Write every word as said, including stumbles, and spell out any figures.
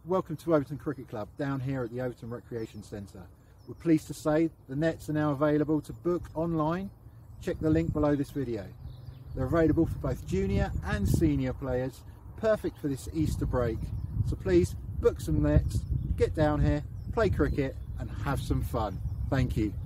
welcome to Overton Cricket Club down here at the Overton Recreation Centre. We're pleased to say the nets are now available to book online. Check the link below this video. They're available for both junior and senior players, perfect for this Easter break. So please book some nets, get down here, play cricket and have some fun. Thank you.